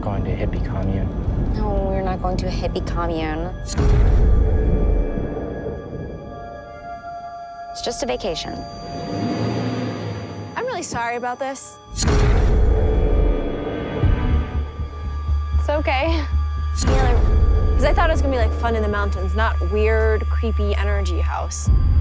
going to a hippie commune. No, we're not going to a hippie commune. It's just a vacation. I'm really sorry about this. It's okay. Because I thought it was gonna be like fun in the mountains, not weird, creepy energy house.